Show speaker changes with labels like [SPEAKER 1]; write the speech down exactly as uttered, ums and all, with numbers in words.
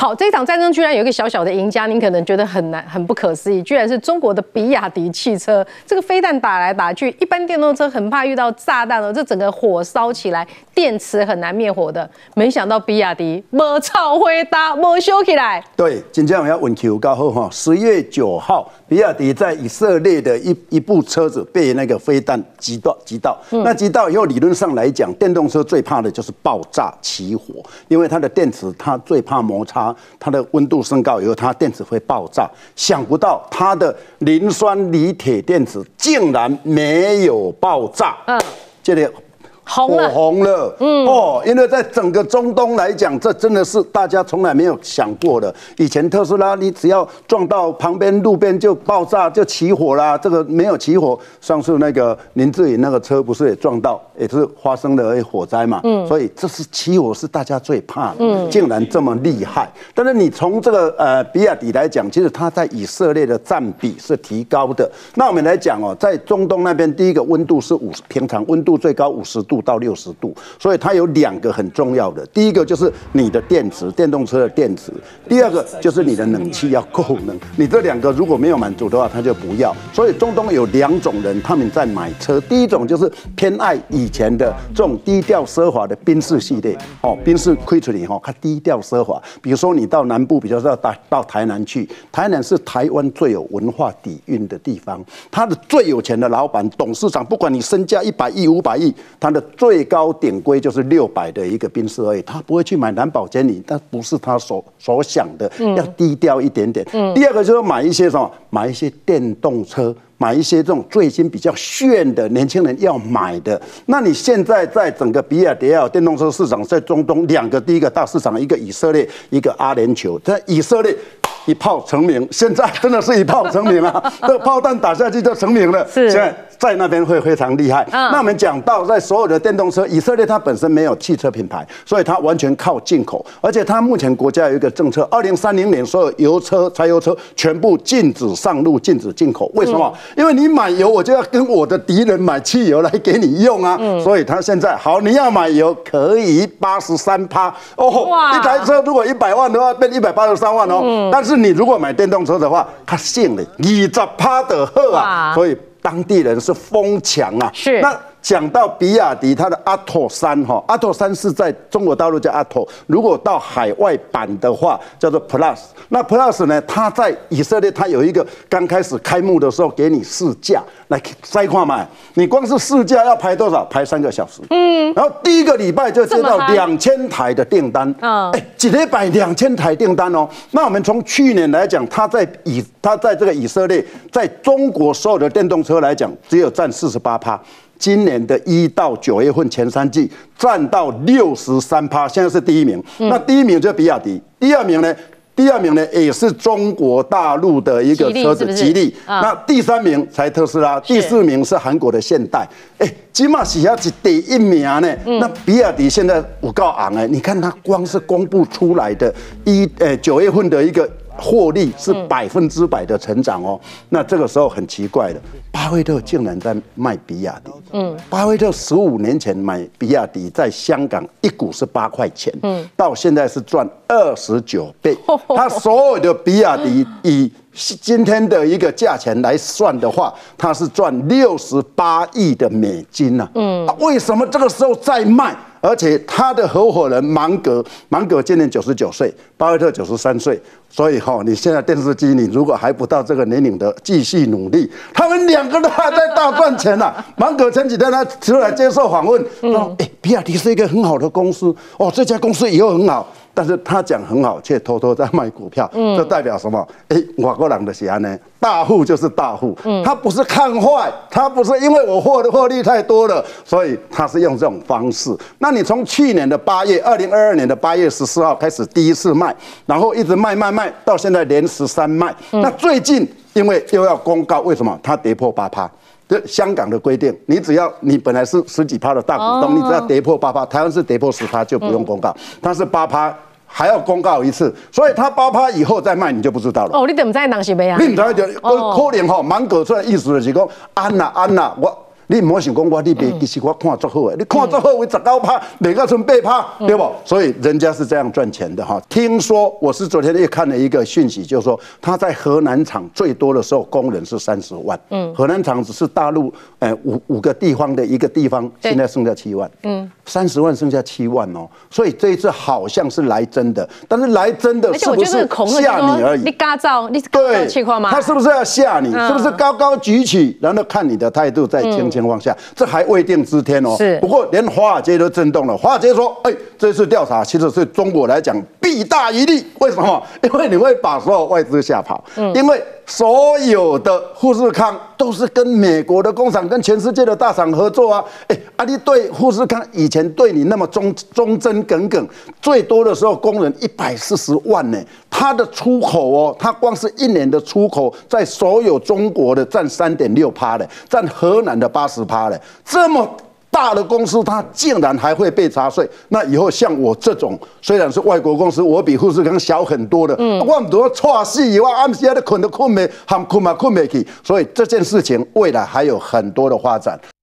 [SPEAKER 1] 好，这场战争居然有一个小小的赢家，您可能觉得很难、很不可思议，居然是中国的比亚迪汽车。这个飞弹打来打去，一般电动车很怕遇到炸弹哦，这整个火烧起来，电池很难灭火的。没想到比亚迪没操回答，没修起来。
[SPEAKER 2] 对，今天我要问 Q 高后哈，十月九号，比亚迪在以色列的一一部车子被那个飞弹击到，击到。嗯、那击到以后，理论上来讲，电动车最怕的就是爆炸起火，因为它的电池它最怕摩擦。它的温度升高以后，它电池会爆炸。想不到它的磷酸锂铁电池竟然没有爆炸。嗯，这里
[SPEAKER 1] 红了，
[SPEAKER 2] 火红了。嗯，哦，因为在整个中东来讲，这真的是大家从来没有想过的。以前特斯拉，你只要撞到旁边路边就爆炸就起火啦，这个没有起火。上次那个林志颖那个车不是也撞到，也是发生了火灾嘛。嗯，所以这是起火是大家最怕的。嗯，竟然这么厉害。但是你从这个呃比亚迪来讲，其实它在以色列的占比是提高的。那我们来讲哦，在中东那边，第一个温度是五十，平常温度最高五十度到六十度，所以它有两个很重要的，第一个就是你的电池，电动车的电池；第二个就是你的冷气要够冷。你这两个如果没有满足的话，它就不要。所以中东有两种人，他们在买车，第一种就是偏爱以前的这种低调奢华的宾士系列，哦，宾士 Quattro 哈，它低调奢华。比如说你到南部，比如说到到台南去，台南是台湾最有文化底蕴的地方，他的最有钱的老板、董事长，不管你身价一百亿、五百亿，他的最高点规就是六百的一个宾士而已，他不会去买蓝宝坚尼，那不是他所所想的，要低调一点点。嗯、第二个就是买一些什么，买一些电动车。买一些这种最新比较炫的年轻人要买的，那你现在在整个比亚迪啊电动车市场，在中东两个第一个大市场，一个以色列，一个阿联酋，在以色列一炮成名，现在真的是一炮成名啊！这个炮弹打下去就成名了，现在在那边会非常厉害。嗯、那我们讲到在所有的电动车，以色列它本身没有汽车品牌，所以它完全靠进口，而且它目前国家有一个政策，二零三零年所有油车、柴油车全部禁止上路，禁止进口。为什么？嗯因为你买油，我就要跟我的敌人买汽油来给你用啊，嗯、所以他现在好，你要买油可以八十三趴哦，一台车如果一百万的话，变一百八十三万哦。嗯、但是你如果买电动车的话，它限了二十趴的货啊，所以当地人是疯抢啊。
[SPEAKER 1] 是
[SPEAKER 2] 那。讲到比亚迪，它的阿拓三哈，阿拓三是在中国大陆叫阿拓，如果到海外版的话叫做 Plus。那 Plus 呢，它在以色列它有一个刚开始开幕的时候给你试驾来筛看嘛，你光是试驾要排多少？排三个小时。嗯，然后第一个礼拜就接到两千台的订单。嗯，哎，一礼拜两千台订单哦。那我们从去年来讲，它在以它在这个以色列，在中国所有的电动车来讲，只有占四十八趴。今年的一到九月份前三季占到六十三趴，现在是第一名。嗯、那第一名就是比亚迪，第二名呢？第二名呢也是中国大陆的一个车子，吉利。那第三名才特斯拉，第四名是韩国的现代。哎，起码是要是第一名呢。嗯、那比亚迪现在有够昂哎，你看它光是公布出来的一呃九月份的一个。获利是百分之百的成长哦，那这个时候很奇怪的，巴菲特竟然在卖比亚迪。嗯，巴菲特十五年前买比亚迪，在香港一股是八块钱，嗯，到现在是赚二十九倍。他所有的比亚迪以今天的一个价钱来算的话，他是赚六十八亿的美金呐、啊。嗯、啊，为什么这个时候再卖？而且他的合伙人芒格，芒格今年九十九岁，巴菲特九十三岁，所以哈、哦，你现在电视机你如果还不到这个年龄的，继续努力，他们两个都还在大赚钱呐、啊。芒格前几天他出来接受访问，他说：“哎、欸，比亚迪是一个很好的公司哦，这家公司以后很好。”但是他讲很好，却偷偷在卖股票，嗯、这代表什么？哎、欸，外国人的是安呢，大户就是大户，嗯、他不是看坏，他不是因为我获的获利太多了，所以他是用这种方式。那你从去年的八月，二零二二年的八月十四号开始第一次卖，然后一直卖卖卖，到现在连十三卖。嗯、那最近因为又要公告，为什么？它跌破八趴。香港的规定，你只要你本来是十几趴的大股东， oh. 你只要跌破八趴，台湾是跌破十趴就不用公告，它是八趴还要公告一次，所以它八趴以后再卖你就不知道了。
[SPEAKER 1] 哦，你怎么知道人是咩啊？
[SPEAKER 2] 你唔知就可能吼，芒果出来意思就是讲安啦安啦，我你唔好想讲我，你别其实我看足好诶，你看足好为十九趴，每个剩八趴，对不？所以人家是这样赚钱的哈。听说我是昨天也看了一个讯息，就是说他在河南厂最多的时候工人是三十万，嗯，河南厂只是大陆呃五五个地方的一个地方，现在剩下七万，嗯，三十万剩下七万哦，所以这一次好像是来真的，但是来真的是不是吓你而已？
[SPEAKER 1] 你嘎造，你
[SPEAKER 2] 对，
[SPEAKER 1] 气话吗？
[SPEAKER 2] 他是不是要吓你？是不是高高举起，然后看你的态度再轻轻放下？这还未定之天哦。
[SPEAKER 1] 是，
[SPEAKER 2] 不过连华尔街都震动了。华尔街说：“哎，这次调查其实是中国来讲弊大于利。为什么？因为你会把所有外资吓跑。嗯，因为所有的富士康都是跟美国的工厂、跟全世界的大厂合作啊。哎，啊，你对富士康以前对你那么忠忠贞耿耿，最多的时候工人一百四十万呢。它的出口哦，它光是一年的出口，在所有中国的占三点六趴的，占河南的八十趴的，这么大的公司，它竟然还会被查税。那以后像我这种虽然是外国公司，我比富士康小很多的，嗯，我唔多错死，我暗时在困都困没，含困嘛困没去。所以这件事情未来还有很多的发展。